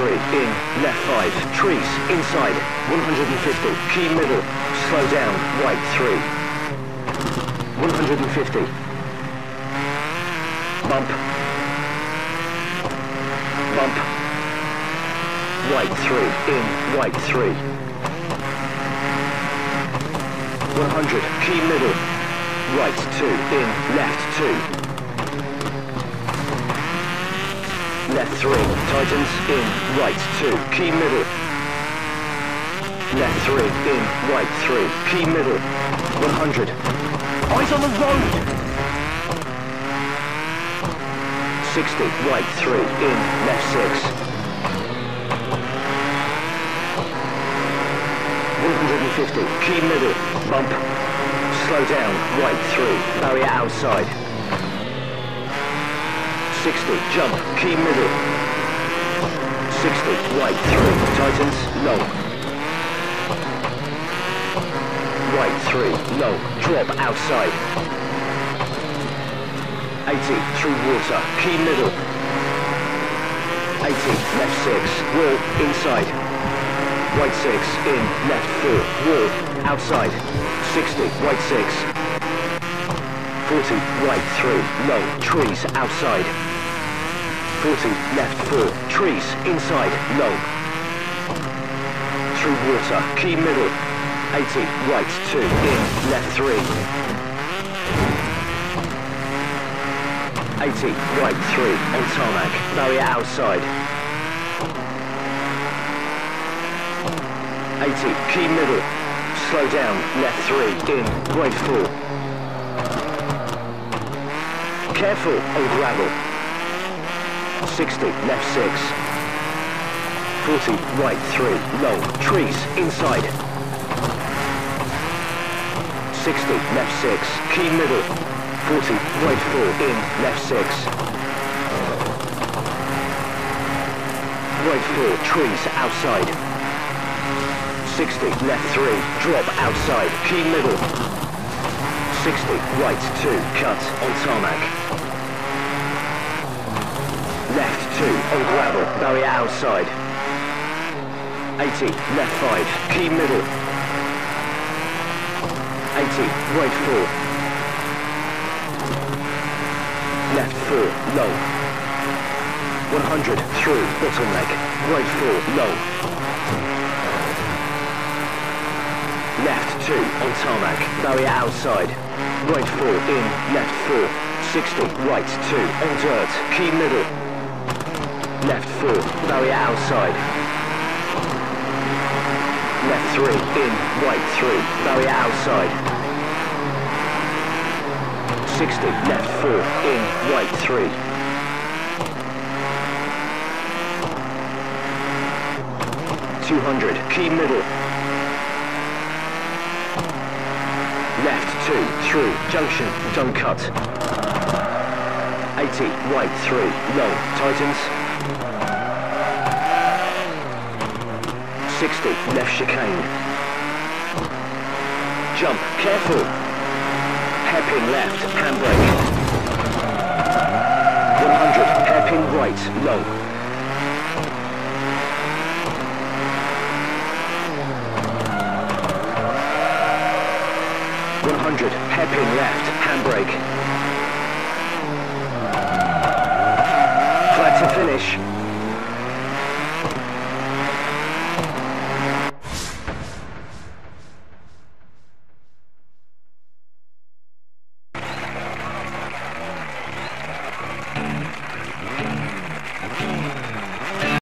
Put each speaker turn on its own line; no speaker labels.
3, in, left 5, trees, inside, 150, key middle, slow down, right 3, 150, bump, bump, right 3, in, right 3, 100, key middle, right 2, in, left 2, left 3, tightens, in, right 2, key middle, left 3, in, right 3, key middle, 100, eyes on the road, 60, right 3, in, left 6, 150, key middle, bump, slow down, right 3, barrier outside, 60, jump, key middle, 60, right 3, tightens, low, right 3, low, drop outside, 80, through water, key middle, 80, left 6, wall, inside, right 6, in, left 4, wall, outside, 60, right 6, 40, right 3, low, trees, outside, 40, left 4, trees, inside, low, through water, key middle, 80, right 2, in, left 3, 80, right 3, on tarmac, barrier outside, 80, key middle, slow down, left 3, in, right 4, careful on gravel, 60, left 6, 40, right 3, low, trees, inside, 60, left 6, key middle, 40, right 4, in, left 6, right 4, trees, outside, 60, left 3, drop outside, key middle, 60, right 2, cut, on tarmac, left 2, on gravel, barrier outside, 80, left 5, key middle, 80, right 4, left 4, low, 100, through, bottleneck, right 4, low, left 2, on tarmac, barrier outside, right 4, in, left 4, 60, right 2, on dirt, key middle, left 4, barrier outside, left 3, in, right 3, barrier outside, 60, left 4, in, right 3, 200, key middle, left 2, through, junction, don't cut, 80, right 3, low, tightens, 60, left chicane, jump, careful, hairpin left, handbrake, 100, hairpin right, low, 100, hairpin left, handbrake,